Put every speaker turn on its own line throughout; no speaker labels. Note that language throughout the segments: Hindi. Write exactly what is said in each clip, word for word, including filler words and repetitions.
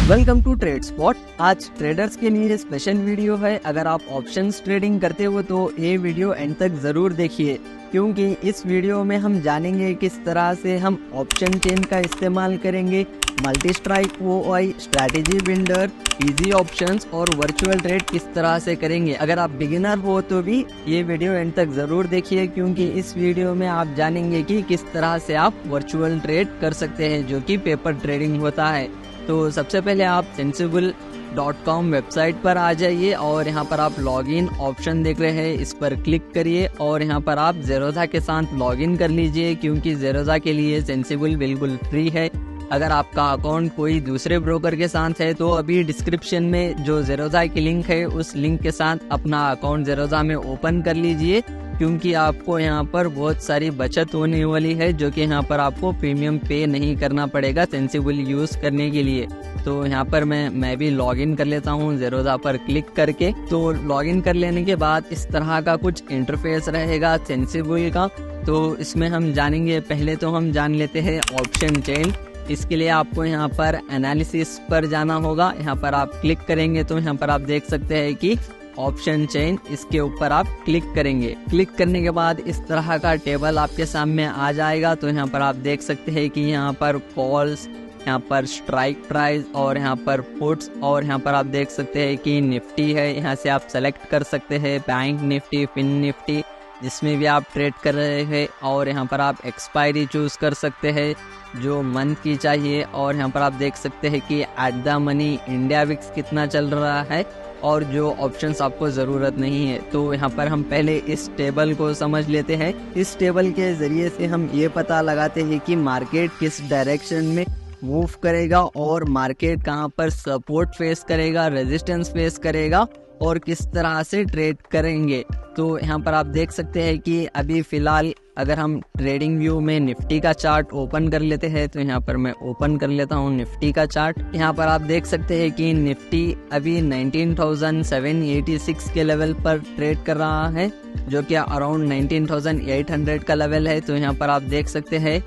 Welcome to trade spot. आज ट्रेडर्स के लिए स्पेशल वीडियो है। अगर आप ऑप्शंस ट्रेडिंग करते हो तो ये वीडियो एंड तक जरूर देखिए, क्योंकि इस वीडियो में हम जानेंगे किस तरह से हम ऑप्शन चेन का इस्तेमाल करेंगे, multi strike OI, strategy builder, easy options और वर्चुअल ट्रेड किस तरह से करेंगे। अगर आप बिगिनर हो तो भी ये वीडियो एंड तक जरूर देखिए, क्योंकि इस वीडियो में आप जानेंगे कि किस तरह से आप वर्चुअल ट्रेड कर सकते हैं, जो कि पेपर ट्रेडिंग होता है। तो सबसे पहले आप सेंसिबल डॉट कॉम वेबसाइट पर आ जाइए और यहाँ पर आप लॉगिन ऑप्शन देख रहे हैं, इस पर क्लिक करिए और यहाँ पर आप ज़ेरोधा के साथ लॉगिन कर लीजिए, क्योंकि ज़ेरोधा के लिए सेंसिबल बिल्कुल फ्री है। अगर आपका अकाउंट कोई दूसरे ब्रोकर के साथ है तो अभी डिस्क्रिप्शन में जो ज़ेरोधा की लिंक है उस लिंक के साथ अपना अकाउंट ज़ेरोधा में ओपन कर लीजिए, क्योंकि आपको यहाँ पर बहुत सारी बचत होने वाली है, जो कि यहाँ पर आपको प्रीमियम पे नहीं करना पड़ेगा सेंसिबल यूज करने के लिए। तो यहाँ पर मैं मैं भी लॉगिन कर लेता हूँ ज़ेरोधा पर क्लिक करके। तो लॉगिन कर लेने के बाद इस तरह का कुछ इंटरफेस रहेगा सेंसिबल का। तो इसमें हम जानेंगे, पहले तो हम जान लेते हैं ऑप्शन चेन। इसके लिए आपको यहाँ पर एनालिसिस पर जाना होगा। यहाँ पर आप क्लिक करेंगे तो यहाँ पर आप देख सकते हैं कि ऑप्शन चेन, इसके ऊपर आप क्लिक करेंगे। क्लिक करने के बाद इस तरह का टेबल आपके सामने आ जाएगा। तो यहाँ पर आप देख सकते हैं कि यहाँ पर कॉल्स, यहाँ पर स्ट्राइक प्राइस और यहाँ पर पुट्स, और यहाँ पर आप देख सकते हैं कि निफ्टी है। यहाँ से आप सेलेक्ट कर सकते हैं बैंक निफ्टी, फिन निफ्टी, जिसमें भी आप ट्रेड कर रहे हैं। और यहाँ पर आप एक्सपायरी चूज कर सकते हैं जो मंथ की चाहिए। और यहाँ पर आप देख सकते हैं कि at the money India VIX कितना चल रहा है और जो ऑप्शंस आपको ज़रूरत नहीं है। तो यहाँ पर हम पहले इस टेबल को समझ लेते हैं। इस टेबल के ज़रिए से हम ये पता लगाते हैं कि मार्केट किस डायरेक्शन में मूव करेगा और मार्केट कहाँ पर सपोर्ट फेस करेगा, रेजिस्टेंस फेस करेगा और किस तरह से ट्रेड करेंगे। तो यहाँ पर आप देख सकते हैं कि अभी फ़िलहाल अगर हम ट्रेडिंग व्यू में निफ्टी का चार्ट ओपन कर लेते हैं, तो यहाँ पर मैं ओपन कर लेता हूँ निफ्टी का चार्ट। यहाँ पर आप देख सकते हैं कि निफ्टी अभी nineteen thousand seven eighty six के लेवल पर ट्रेड कर रहा है, जो कि around nineteen thousand eight hundred का लेवल है। तो यहाँ पर आप देख सकते हैं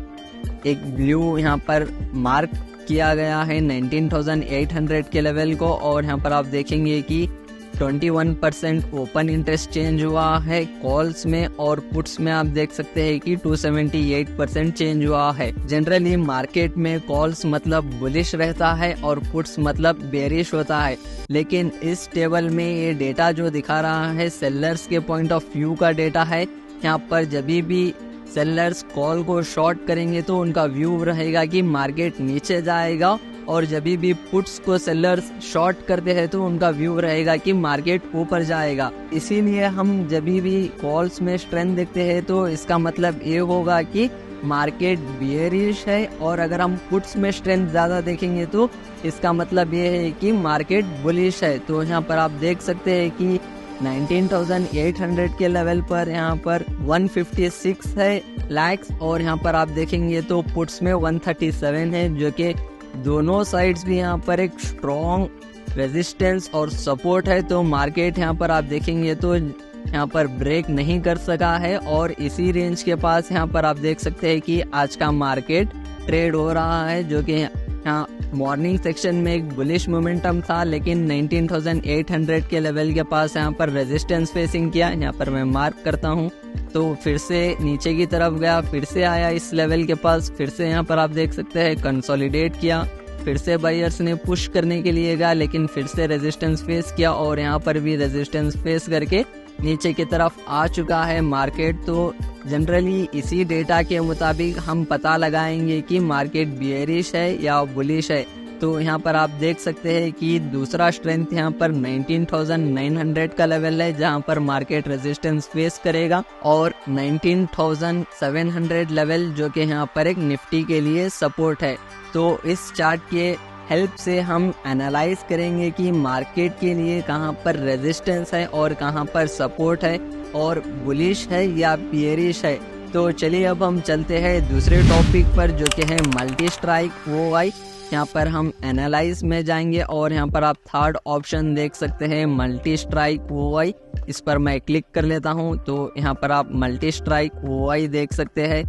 एक ब्लू यहाँ पर मार्क किया गया है नाइनटीन थाउजेंड एट हंड्रेड के लेवल को। और यहाँ पर आप देखेंगे कि इक्कीस परसेंट ओपन इंटरेस्ट चेंज हुआ है कॉल्स में, और पुट्स में आप देख सकते हैं कि दो सौ अठहत्तर परसेंट चेंज हुआ है। जनरली मार्केट में कॉल्स मतलब बुलिश रहता है और पुट्स मतलब बेरिश होता है, लेकिन इस टेबल में ये डेटा जो दिखा रहा है सेलर्स के पॉइंट ऑफ व्यू का डेटा है। यहाँ पर जब भी सेलर्स कॉल को शॉर्ट करेंगे तो उनका व्यू रहेगा कि मार्केट नीचे जाएगा, और जब भी पुट्स को सेलर्स शॉर्ट करते हैं तो उनका व्यू रहेगा कि मार्केट ऊपर जाएगा। इसीलिए हम जब भी कॉल्स में स्ट्रेंथ देखते हैं तो इसका मतलब ये होगा कि मार्केट बियरिश है, और अगर हम पुट्स में स्ट्रेंथ ज़्यादा देखेंगे तो इसका मतलब ये है कि मार्केट बुलिश है। तो यहाँ पर आप देख सकते हैं कि नाइनटीन थाउजेंड एट हंड्रेड के लेवल पर यहाँ पर एक सौ छप्पन है लैक्स, और यहाँ पर आप देखेंगे तो पुट्स में एक सौ सैंतीस है, जो कि दोनों साइड्स भी यहाँ पर एक स्ट्रॉन्ग रेजिस्टेंस और सपोर्ट है। तो मार्केट यहाँ पर आप देखेंगे तो यहाँ पर ब्रेक नहीं कर सका है, और इसी रेंज के पास यहाँ पर आप देख सकते हैं कि आज का मार्केट ट्रेड हो रहा है, जो कि यहाँ मॉर्निंग सेक्शन में एक बुलिश मोमेंटम था, लेकिन नाइनटीन थाउजेंड एट हंड्रेड के लेवल के पास यहाँ पर रेजिस्टेंस फेसिंग किया। यहाँ पर मैं मार्क करता हूँ, तो फिर से नीचे की तरफ गया, फिर से आया इस लेवल के पास, फिर से यहाँ पर आप देख सकते हैं कंसोलिडेट किया, फिर से बायर्स ने पुश करने के लिए गया, लेकिन फिर से रेजिस्टेंस फेस किया, और यहाँ पर भी रेजिस्टेंस फेस करके नीचे की तरफ आ चुका है मार्केट। तो जनरली इसी डेटा के मुताबिक हम पता लगाएंगे कि मार्केट बियरिश है या बुलिश है। तो यहाँ पर आप देख सकते हैं कि दूसरा स्ट्रेंथ यहाँ पर नाइनटीन थाउजेंड नाइन हंड्रेड का लेवल है, जहाँ पर मार्केट रेजिस्टेंस फेस करेगा, और nineteen thousand seven hundred level जो कि यहाँ पर एक निफ्टी के लिए सपोर्ट है। तो इस चार्ट के हेल्प से हम एनालाइज करेंगे कि मार्केट के लिए कहाँ पर रेजिस्टेंस है और कहाँ पर सपोर्ट है, और बुलिश है या बियरिश है। तो चलिए अब हम चलते हैं दूसरे टॉपिक पर, जो कि है मल्टी स्ट्राइक ओआई। यहाँ पर हम एनालाइज में जाएंगे और यहाँ पर आप थर्ड ऑप्शन देख सकते हैं मल्टी स्ट्राइक ओआई। इस पर मैं क्लिक कर लेता हूँ, तो यहाँ पर आप मल्टी स्ट्राइक ओआई देख सकते हैं।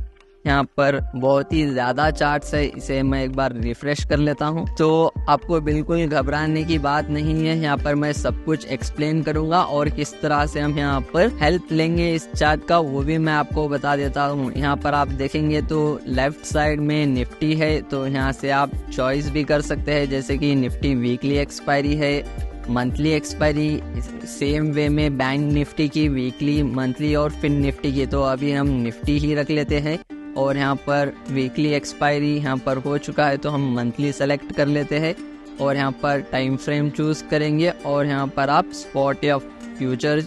यहाँ पर बहुत ही ज़्यादा चार्ट्स है, इसे मैं एक बार रिफ्रेश कर लेता हूँ। तो आपको बिल्कुल घबराने की बात नहीं है, यहाँ पर मैं सब कुछ एक्सप्लेन करूँगा और किस तरह से हम यहाँ पर हेल्प लेंगे इस चार्ट का वो भी मैं आपको बता देता हूँ। यहाँ पर आप देखेंगे तो लेफ्ट साइड में निफ्टी है, तो यहाँ से आप चॉइस भी कर सकते हैं, जैसे कि निफ्टी वीकली एक्सपायरी है, मंथली एक्सपायरी, सेम वे में बैंक निफ्टी की वीकली, मंथली और फिर निफ्टी की। तो अभी हम निफ्टी ही रख लेते हैं और यहाँ पर वीकली एक्सपायरी यहाँ पर हो चुका है, तो हम मंथली सेलेक्ट कर लेते हैं और यहाँ पर टाइम फ्रेम चूज करेंगे और यहाँ पर आप स्पॉट या फ्यूचर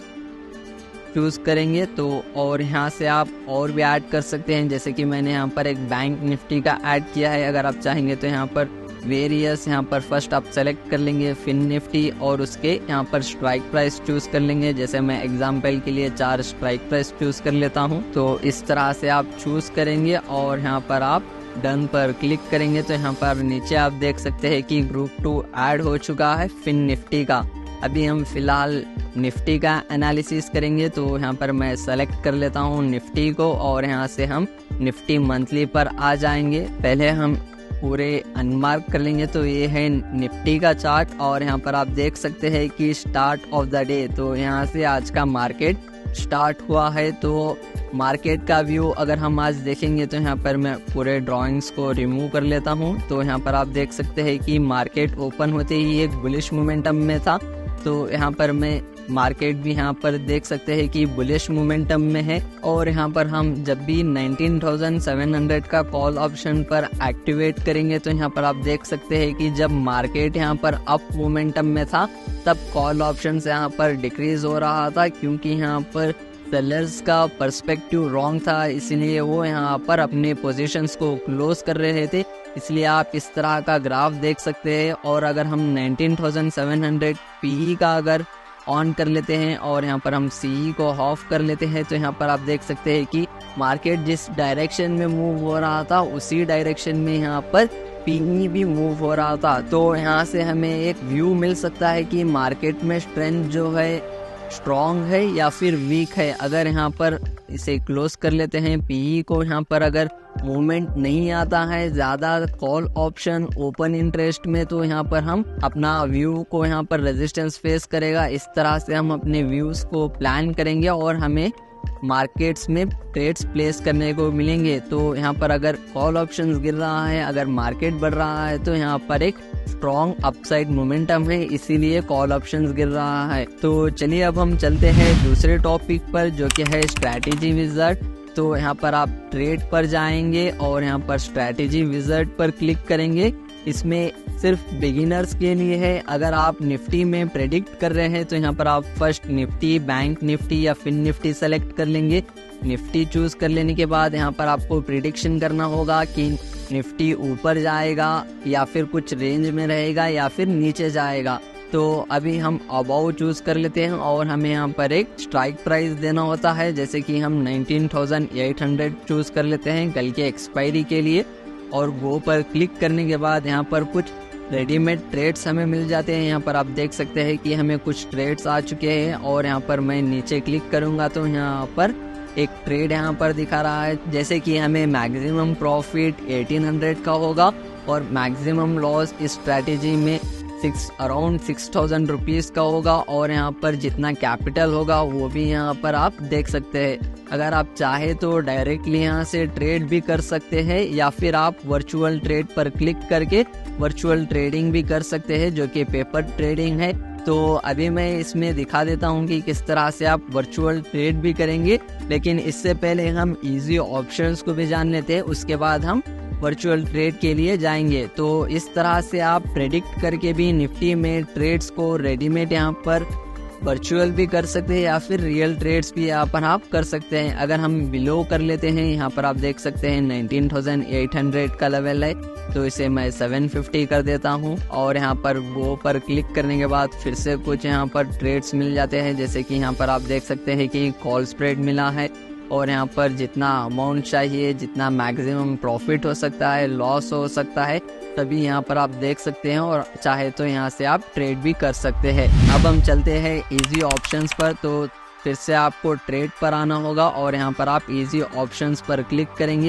चूज करेंगे। तो और यहाँ से आप और भी ऐड कर सकते हैं, जैसे कि मैंने यहाँ पर एक बैंक निफ्टी का ऐड किया है। अगर आप चाहेंगे तो यहाँ पर वेरियस यहाँ पर फर्स्ट आप सेलेक्ट कर लेंगे फिन निफ्टी और उसके यहाँ पर स्ट्राइक प्राइस चूज कर लेंगे। जैसे मैं एग्जांपल के लिए चार स्ट्राइक प्राइस चूज कर लेता हूँ, तो इस तरह से आप चूज करेंगे और यहाँ पर आप डन पर क्लिक करेंगे। तो यहाँ पर नीचे आप देख सकते हैं कि ग्रुप टू ऐड हो चुका है फिन निफ्टी का। अभी हम फिलहाल निफ्टी का एनालिसिस करेंगे, तो यहाँ पर मैं सेलेक्ट कर लेता हूँ निफ्टी को और यहाँ से हम निफ्टी मंथली पर आ जाएंगे। पहले हम पूरे अनमार्क कर लेंगे। तो ये है निफ्टी का चार्ट और यहाँ पर आप देख सकते हैं कि स्टार्ट ऑफ द डे, तो यहाँ से आज का मार्केट स्टार्ट हुआ है। तो मार्केट का व्यू अगर हम आज देखेंगे तो यहाँ पर मैं पूरे ड्राइंग्स को रिमूव कर लेता हूँ। तो यहाँ पर आप देख सकते हैं कि मार्केट ओपन होते ही एक बुलिश मोमेंटम में था, तो यहाँ पर मैं मार्केट भी यहाँ पर देख सकते हैं कि बुलिश मोमेंटम में है। और यहाँ पर हम जब भी नाइनटीन थाउजेंड सेवन हंड्रेड का कॉल ऑप्शन पर एक्टिवेट करेंगे तो यहाँ पर आप देख सकते हैं कि जब मार्केट यहाँ पर अप मोमेंटम में था तब कॉल ऑप्शन से यहाँ पर डिक्रीज हो रहा था, क्योंकि यहाँ पर सेलर्स का पर्सपेक्टिव रॉन्ग था, इसलिए वो यहाँ पर अपने पोजीशंस को क्लोज कर रहे थे। इसलिए आप इस तरह का ग्राफ देख सकते हैं। और अगर हम nineteen thousand seven hundred PE का अगर ऑन कर लेते हैं और यहाँ पर हम सीई को ऑफ कर लेते हैं तो यहाँ पर आप देख सकते हैं कि मार्केट जिस डायरेक्शन में मूव हो रहा था उसी डायरेक्शन में यहाँ पर पीई भी मूव हो रहा था। तो यहाँ से हमें एक व्यू मिल सकता है कि मार्केट में स्ट्रेंथ जो है स्ट्रॉन्ग है या फिर वीक है। अगर यहाँ पर इसे क्लोज कर लेते हैं पीई को, यहाँ पर अगर मूवमेंट नहीं आता है ज़्यादा कॉल ऑप्शन ओपन इंटरेस्ट में, तो यहाँ पर हम अपना व्यू को यहाँ पर रेजिस्टेंस फेस करेगा। इस तरह से हम अपने व्यूज़ को प्लान करेंगे और हमें मार्केट्स में ट्रेड्स प्लेस करने को मिलेंगे। तो यहाँ पर अगर कॉल ऑप्शंस गिर रहा है, अगर मार्केट बढ़ रहा है, तो यहाँ पर एक स्ट्रॉन्ग अपसाइड मोमेंटम है, इसीलिए कॉल ऑप्शंस गिर रहा है। तो चलिए अब हम चलते हैं दूसरे टॉपिक पर जो कि है स्ट्रैटेजी विज़ार्ड। तो यहाँ पर आप ट्रेड पर जाएंगे और यहाँ पर स्ट्रैटेजी विज़ार्ड पर क्लिक करेंगे। इसमें सिर्फ बिगिनर्स के लिए है। अगर आप निफ्टी में प्रेडिक्ट कर रहे हैं तो यहाँ पर आप फर्स्ट निफ्टी, बैंक निफ्टी या फिन निफ्टी सेलेक्ट कर लेंगे। निफ्टी चूज कर लेने के बाद यहाँ पर आपको प्रिडिक्शन करना होगा कि निफ्टी ऊपर जाएगा या फिर कुछ रेंज में रहेगा या फिर नीचे जाएगा। तो अभी हम अबाउ चूज कर लेते हैं और हमें यहाँ पर एक स्ट्राइक प्राइस देना होता है, जैसे कि हम nineteen thousand eight hundred choose कर लेते हैं कल के एक्सपायरी के लिए। और गो पर क्लिक करने के बाद यहाँ पर कुछ रेडीमेड ट्रेड्स हमें मिल जाते हैं। यहाँ पर आप देख सकते हैं कि हमें कुछ ट्रेड्स आ चुके हैं और यहाँ पर मैं नीचे क्लिक करूँगा तो यहाँ पर एक ट्रेड यहाँ पर दिखा रहा है, जैसे कि हमें मैक्सिमम प्रॉफिट एटीन हंड्रेड का होगा और मैक्सिमम लॉस इस स्ट्रैटेजी में six around six thousand rupees का होगा। और यहाँ पर जितना कैपिटल होगा वो भी यहाँ पर आप देख सकते हैं। अगर आप चाहे तो डायरेक्टली यहाँ से ट्रेड भी कर सकते हैं या फिर आप वर्चुअल ट्रेड पर क्लिक करके वर्चुअल ट्रेडिंग भी कर सकते हैं, जो कि पेपर ट्रेडिंग है। तो अभी मैं इसमें दिखा देता हूँ कि किस तरह से आप वर्चुअल ट्रेड भी करेंगे, लेकिन इससे पहले हम इजी ऑप्शंस को भी जान लेते हैं, उसके बाद हम वर्चुअल ट्रेड के लिए जाएंगे। तो इस तरह से आप प्रेडिक्ट करके भी निफ्टी में ट्रेड्स को रेडीमेड यहाँ पर वर्चुअल भी कर सकते हैं या फिर रियल ट्रेड्स भी यहाँ पर आप कर सकते हैं। अगर हम बिलो कर लेते हैं, यहाँ पर आप देख सकते हैं नाइनटीन थाउजेंड एट हंड्रेड का लेवल है, तो इसे मैं सेवन फिफ्टी कर देता हूँ। और यहाँ पर वो पर क्लिक करने के बाद फिर से कुछ यहाँ पर ट्रेड्स मिल जाते हैं, जैसे कि यहाँ पर आप देख सकते हैं कि कॉल स्प्रेड मिला है और यहाँ पर जितना अमाउंट चाहिए, जितना मैक्सिमम प्रॉफिट हो सकता है, लॉस हो सकता है, तभी यहाँ पर आप देख सकते हैं और चाहे तो यहाँ से आप ट्रेड भी कर सकते हैं। अब हम चलते हैं इजी ऑप्शंस पर। तो फिर से आपको ट्रेड पर आना होगा और यहाँ पर आप इजी ऑप्शंस पर क्लिक करेंगे।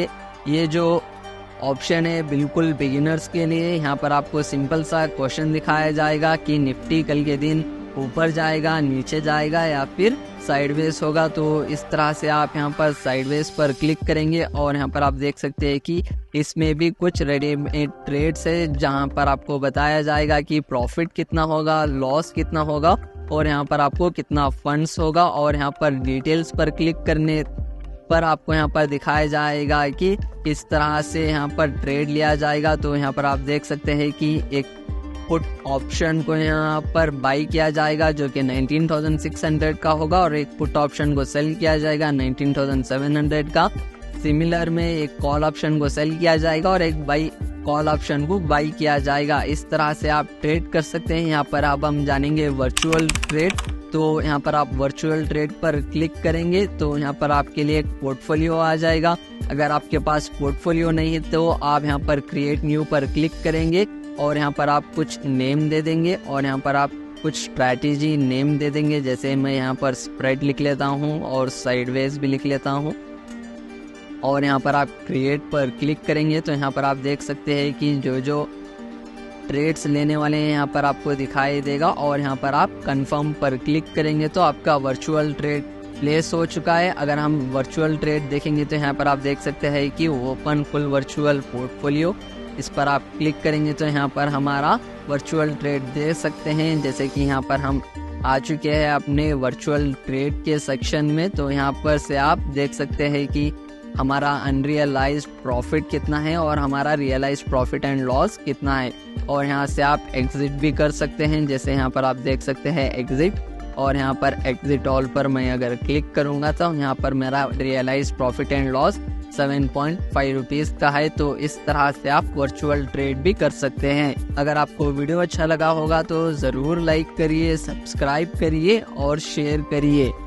ये जो ऑप्शन है बिल्कुल बिगिनर्स के लिए। यहाँ पर आपको सिंपल सा क्वेश्चन दिखाया जाएगा कि निफ्टी कल के दिन ऊपर जाएगा, नीचे जाएगा या फिर साइडवेज होगा। तो इस तरह से आप यहाँ पर साइडवेज पर क्लिक करेंगे और यहाँ पर आप देख सकते हैं कि इसमें भी कुछ रेडीमेड ट्रेड्स है जहाँ पर आपको बताया जाएगा कि प्रॉफिट कितना होगा, लॉस कितना होगा और यहाँ पर आपको कितना फंड्स होगा। और यहाँ पर डिटेल्स पर क्लिक करने पर आपको यहाँ पर दिखाया जाएगा कि किस तरह से यहाँ पर ट्रेड लिया जाएगा। तो यहाँ पर आप देख सकते हैं कि एक पुट ऑप्शन को यहाँ पर बाई किया जाएगा जो कि नाइनटीन थाउजेंड सिक्स हंड्रेड का होगा और एक पुट ऑप्शन को सेल किया जाएगा नाइनटीन थाउजेंड सेवन हंड्रेड का। सिमिलर में एक कॉल ऑप्शन को सेल किया जाएगा और एक बाई कॉल ऑप्शन को बाई किया जाएगा। इस तरह से आप ट्रेड कर सकते हैं। यहाँ पर अब हम जानेंगे वर्चुअल ट्रेड। तो यहाँ पर आप वर्चुअल ट्रेड पर क्लिक करेंगे तो यहाँ पर आपके लिए एक पोर्टफोलियो आ जाएगा। अगर आपके पास पोर्टफोलियो नहीं है तो आप यहाँ पर क्रिएट न्यू पर क्लिक करेंगे और यहाँ पर आप कुछ नेम दे देंगे और यहाँ पर आप कुछ स्ट्रैटेजी नेम दे देंगे। जैसे मैं यहाँ पर स्प्रेड लिख लेता हूँ और साइडवेज भी लिख लेता हूँ और यहाँ पर आप क्रिएट पर क्लिक करेंगे तो यहाँ पर आप देख सकते हैं कि जो जो ट्रेड्स लेने वाले हैं यहाँ पर आपको दिखाई देगा और यहाँ पर आप कंफर्म पर क्लिक करेंगे तो आपका वर्चुअल ट्रेड प्लेस हो चुका है। अगर हम वर्चुअल ट्रेड देखेंगे तो यहाँ पर आप देख सकते हैं कि ओपन फुल वर्चुअल पोर्टफोलियो, इस पर आप क्लिक करेंगे तो यहाँ पर हमारा वर्चुअल ट्रेड देख सकते हैं। जैसे कि यहाँ पर हम आ चुके हैं अपने वर्चुअल ट्रेड के सेक्शन में। तो यहाँ पर से आप देख सकते हैं कि हमारा अनरियलाइज्ड प्रॉफिट कितना है और हमारा रियलाइज्ड प्रॉफिट एंड लॉस कितना है। और यहाँ से आप एग्जिट भी कर सकते हैं। जैसे यहाँ पर आप देख सकते हैं एग्जिट और यहाँ पर एग्जिट ऑल पर मैं अगर क्लिक करूँगा तो यहाँ पर मेरा realised profit and loss seven point five rupees का है। तो इस तरह से आप वर्चुअल ट्रेड भी कर सकते हैं। अगर आपको वीडियो अच्छा लगा होगा तो ज़रूर लाइक करिए, सब्सक्राइब करिए और शेयर करिए।